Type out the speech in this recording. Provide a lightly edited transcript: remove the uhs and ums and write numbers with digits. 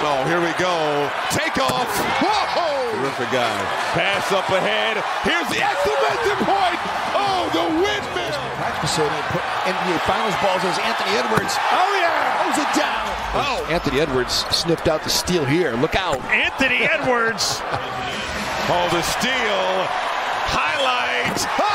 Oh, here we go. Take off. Whoa! Terrific guy. Pass up ahead. Here's the exclamation point. Oh, the windmill. Practice facility put NBA Finals balls as Anthony Edwards. Oh, yeah. Throws it down. Oh. Anthony Edwards sniffed out the steal here. Look out. Anthony Edwards. Oh, the steal. Highlights.